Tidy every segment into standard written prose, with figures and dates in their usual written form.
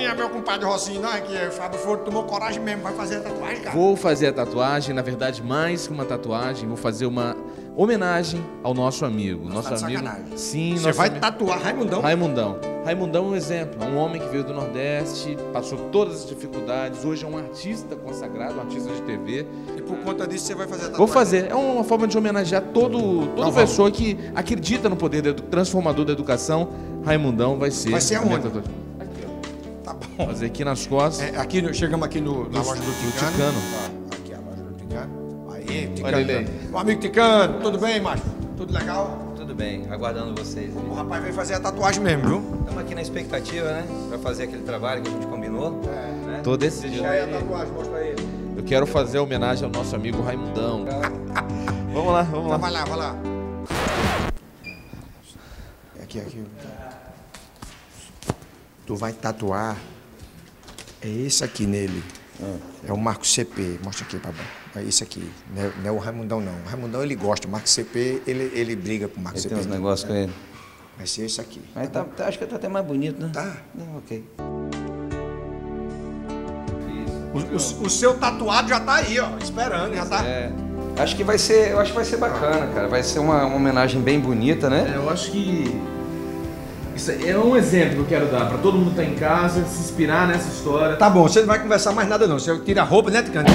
quem é meu compadre Rocinho, não, é que o Fábio Foro tomou coragem mesmo, vai fazer a tatuagem, cara. Vou fazer a tatuagem, na verdade, mais que uma tatuagem, vou fazer uma homenagem ao nosso amigo. Nosso amigo. sacanagem. Sim, Você vai tatuar Raimundão? Raimundão. Raimundão é um exemplo, é um homem que veio do Nordeste, passou todas as dificuldades, hoje é um artista consagrado, um artista de TV. E por conta disso você vai fazer a tatuagem? Vou fazer, é uma forma de homenagear toda pessoa que acredita no poder transformador da educação. Raimundão vai ser. Vai ser aonde? Aqui, ó. Tá bom. Fazer aqui nas costas. É, aqui, chegamos aqui na loja do Ticano. Ticano. Tá, aqui é a loja do Ticano. Aí, Ticano. Olha ele aí. O amigo Ticano, tudo bem, macho? Tudo legal? Tudo bem, aguardando vocês. O rapaz veio fazer a tatuagem mesmo, viu? Estamos aqui na expectativa, né? Pra fazer aquele trabalho que a gente combinou. Né? Tô decidido. Deixa aí a tatuagem, mostra aí. Eu quero fazer homenagem ao nosso amigo Raimundão. Vamos lá, vamos lá. Então vai lá, vai lá. Aqui. Tu vai tatuar. É esse aqui nele. É o Marco CP. Mostra aqui, papai. É esse aqui. Não é o Raimundão, não. O Raimundão ele gosta. O Marco CP, ele briga com o Marco Ele CP. tem uns negócios com ele. Vai ser esse aqui. Mas acho que tá até mais bonito, né? Tá. Ok. O seu tatuado já tá aí, ó. Esperando, já tá. Eu acho que vai ser bacana, cara. Vai ser uma homenagem bem bonita, né? Eu acho que isso é um exemplo que eu quero dar pra todo mundo que tá em casa, se inspirar nessa história. Tá bom, você não vai conversar mais nada não. Você tira a roupa, né, Ticano?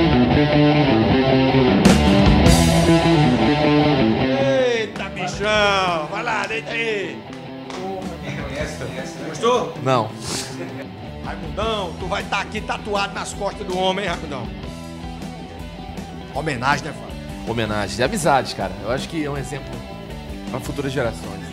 Eita, bichão! Vai lá, deita aí! Conhece. Gostou? Não. Raimundão, tu vai estar aqui tatuado nas costas do homem, hein, Raimundão? Homenagem, né, Fábio? Homenagem de amizade, cara. Eu acho que é um exemplo para futuras gerações.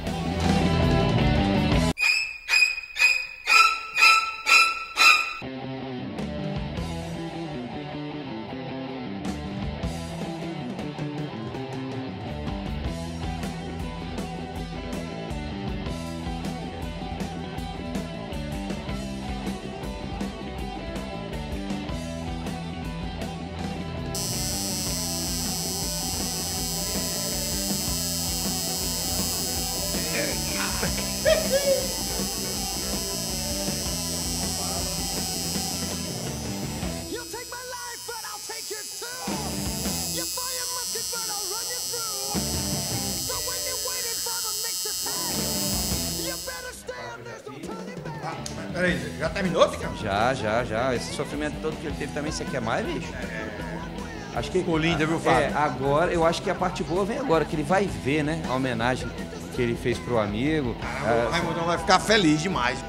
Peraí, já terminou, Ticano? Já. Esse sofrimento todo que ele teve também, você quer mais, bicho? Acho que ficou linda, viu, Fábio? Agora, eu acho que a parte boa vem agora, que ele vai ver, né? A homenagem que ele fez pro amigo. Caramba, o Raimundão vai ficar feliz demais.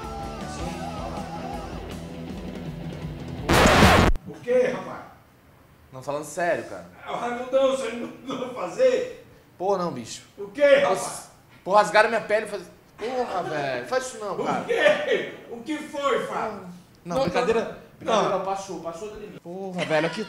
O quê, rapaz? Não, falando sério, cara. O Raimundão, você não vai fazer? Pô, não, bicho. O quê, rapaz? Pô, rasgaram minha pele e fazer. Porra, velho. Faz isso não, cara. O quê? O que foi, Fábio? Não, brincadeira. Brincadeira, passou do limite. Porra, velho, aqui.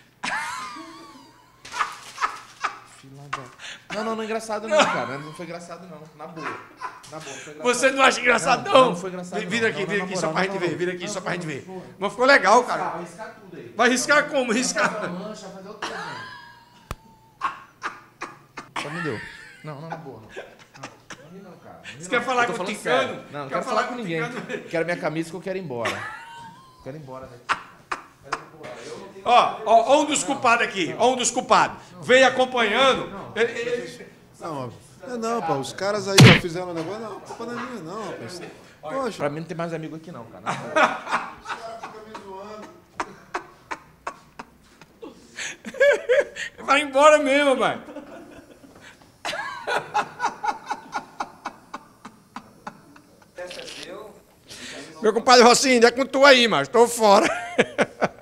Não é engraçado não, cara. Não foi engraçado não. Na boa, não foi engraçado. Você não acha engraçado não? Não foi engraçado não. Vira aqui, só pra gente ver. Vira aqui, só pra gente ver. Mas ficou legal, cara. Vai riscar tudo aí. Vai riscar como? Riscar? Vai fazer uma mancha, vai fazer outra coisa. Só me deu. Não, na boa. Não, cara. Você quer falar com o Ticano? Não quero falar com ninguém. Quero minha camisa que eu quero ir embora. Quero ir embora daqui. Ó, um dos culpados aqui. Ó, um dos culpados. Veio acompanhando. Não, pô, os caras aí já fizeram um negócio. Não, culpa não é minha, não, rapaz. Poxa. Pra mim não tem mais amigo aqui não, cara. Os caras ficam me zoando. Vai embora mesmo, pai. Meu compadre Rocinho, é com tu aí, mas tô fora.